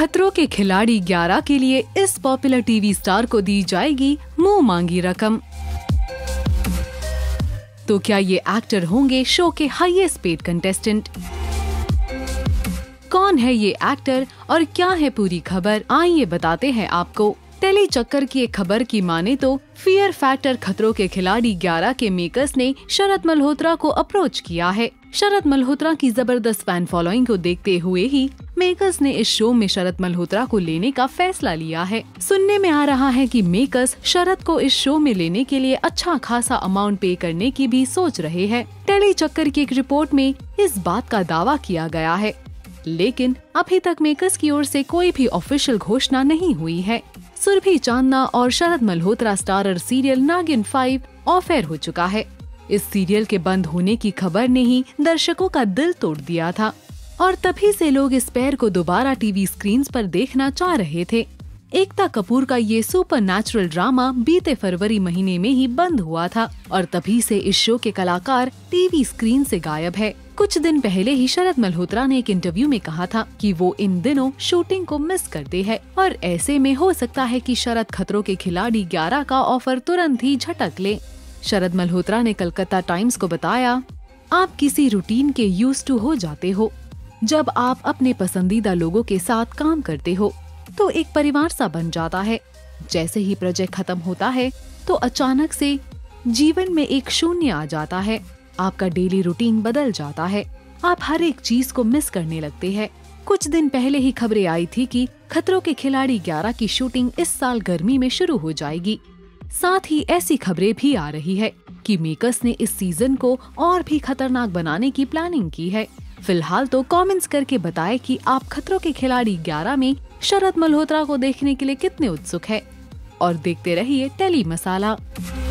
खतरों के खिलाड़ी 11 के लिए इस पॉपुलर टीवी स्टार को दी जाएगी मुंह मांगी रकम। तो क्या ये एक्टर होंगे शो के हाईएस्ट पेड कंटेस्टेंट? कौन है ये एक्टर और क्या है पूरी खबर, आइए बताते हैं आपको। टेली चक्कर की एक खबर की माने तो फियर फैक्टर खतरों के खिलाड़ी 11 के मेकर्स ने शरद मल्होत्रा को अप्रोच किया है। शरद मल्होत्रा की जबरदस्त फैन फॉलोइंग को देखते हुए ही मेकर्स ने इस शो में शरद मल्होत्रा को लेने का फैसला लिया है। सुनने में आ रहा है कि मेकर्स शरद को इस शो में लेने के लिए अच्छा खासा अमाउंट पे करने की भी सोच रहे हैं। टेली चक्कर की एक रिपोर्ट में इस बात का दावा किया गया है, लेकिन अभी तक मेकर्स की ओर से कोई भी ऑफिशियल घोषणा नहीं हुई है। सुरभि चांदना और शरद मल्होत्रा स्टारर सीरियल नागिन 5 ऑफ एयर हो चुका है। इस सीरियल के बंद होने की खबर ने ही दर्शकों का दिल तोड़ दिया था और तभी से लोग इस पेयर को दोबारा टीवी स्क्रीन्स पर देखना चाह रहे थे। एकता कपूर का ये सुपरनैचुरल ड्रामा बीते फरवरी महीने में ही बंद हुआ था और तभी से इस शो के कलाकार टीवी स्क्रीन से गायब है। कुछ दिन पहले ही शरद मल्होत्रा ने एक इंटरव्यू में कहा था कि वो इन दिनों शूटिंग को मिस करते हैं और ऐसे में हो सकता है कि शरद खतरों के खिलाड़ी 11 का ऑफर तुरंत ही झटक ले। शरद मल्होत्रा ने कलकत्ता टाइम्स को बताया, आप किसी रूटीन के यूज्ड टू हो जाते हो। जब आप अपने पसंदीदा लोगों के साथ काम करते हो तो एक परिवार सा बन जाता है। जैसे ही प्रोजेक्ट खत्म होता है तो अचानक से जीवन में एक शून्य आ जाता है। आपका डेली रूटीन बदल जाता है, आप हर एक चीज को मिस करने लगते हैं। कुछ दिन पहले ही खबरें आई थी कि खतरों के खिलाड़ी 11 की शूटिंग इस साल गर्मी में शुरू हो जाएगी। साथ ही ऐसी खबरें भी आ रही है कि मेकर्स ने इस सीजन को और भी खतरनाक बनाने की प्लानिंग की है। फिलहाल तो कमेंट्स करके बताएं कि आप खतरों के खिलाड़ी 11 में शरद मल्होत्रा को देखने के लिए कितने उत्सुक है और देखते रहिए टेली मसाला।